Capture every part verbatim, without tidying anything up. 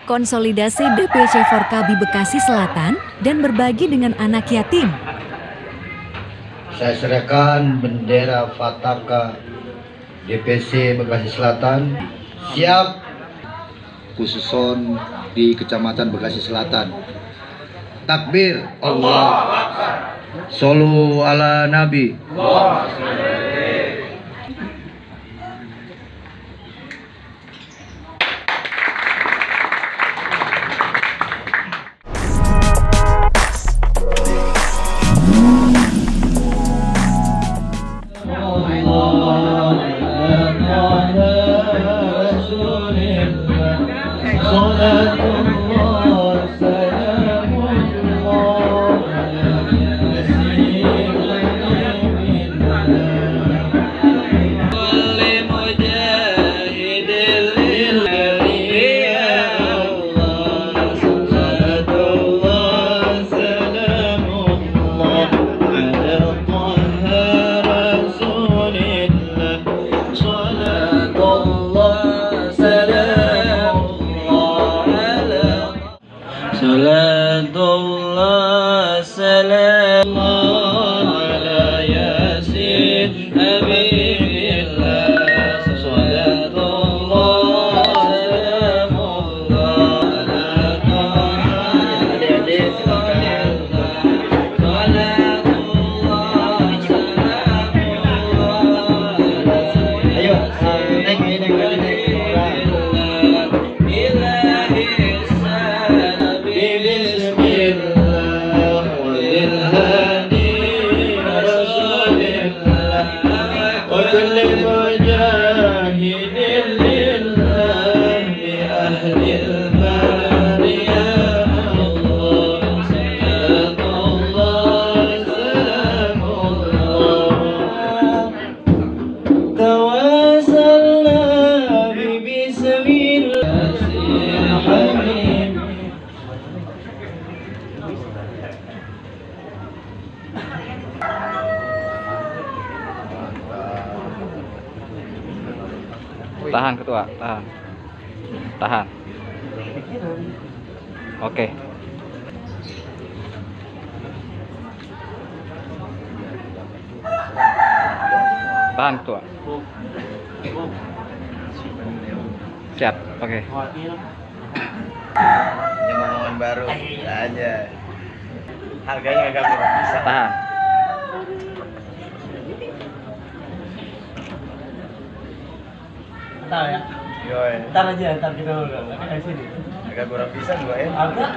konsolidasi D P C Forkabi Bekasi Selatan, dan berbagi dengan anak yatim. Saya serahkan bendera Fataka D P C Bekasi Selatan, siap khususon di Kecamatan Bekasi Selatan. Takbir, Allah, Shollu ala Nabi. Salatullah salamullah ala yasin habibillah. Salatullah salamullah ala taha. Adik-adik silakan. Salatullah salamullah. Ayo, naik naik naik naik. Tahan ketua, tahan, tahan. Oke. Tahan ketua. Siap, oke. Nyamangan baru aja. Harganya agak murah bisa. Tahan. Ntar ya. Yoi. Ntar aja, ntar kita dulu. Di sini. Agak kurang bisa gua ya. Agak.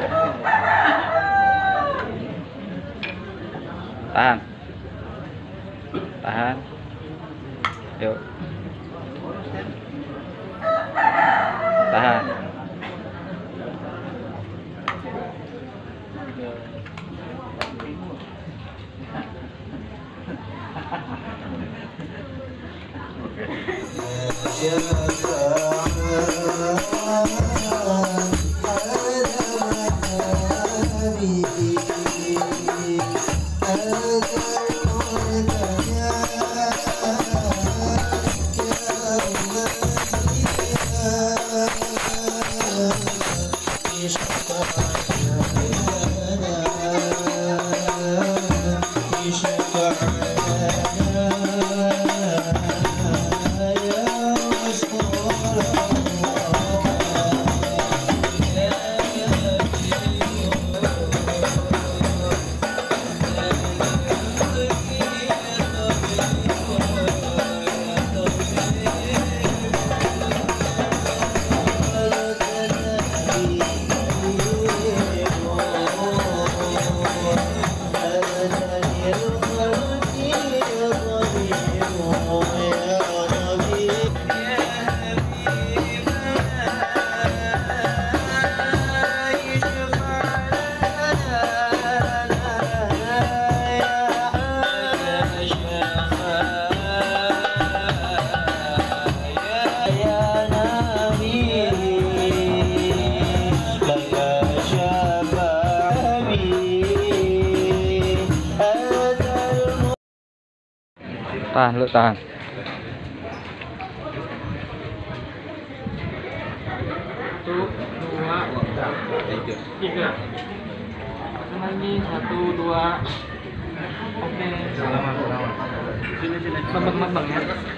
Tahan. Tahan. Yuk. Tahan. Tahan lu, tahan. Satu, dua, Tiga. Lagi satu dua. Oke. Selamat, selamat. Sini sini. Bang bang bang ya.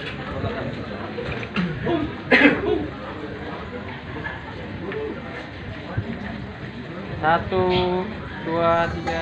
Satu, dua, tiga.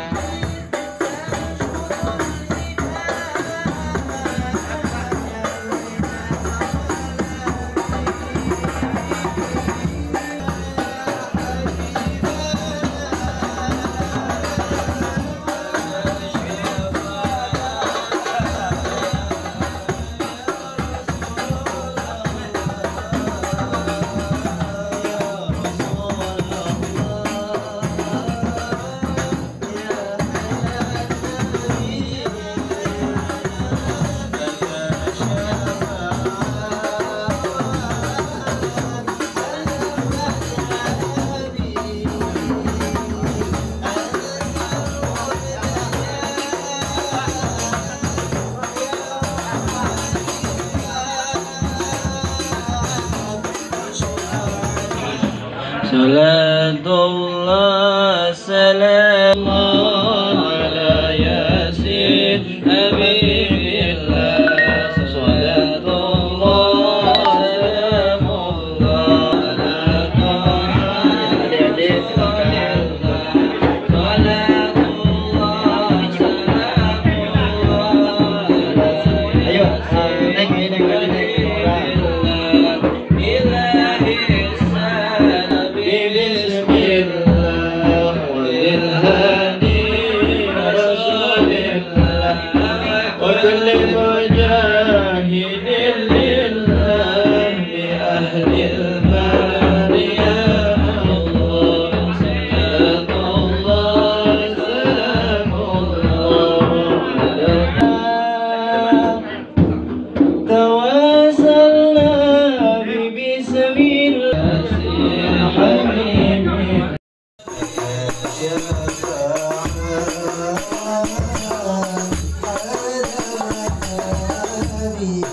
Salatullah salamullah ala yasin habibillah. Salatullah salamullah ala taha. Adik-adik silakan. Salatullah salamullah. Ayo, naik naik naik naik. وكل مجاهد لله بأهل البلد يا الله. سلام الله سلام الله تواصلنا ببسم الله يا حبيبي.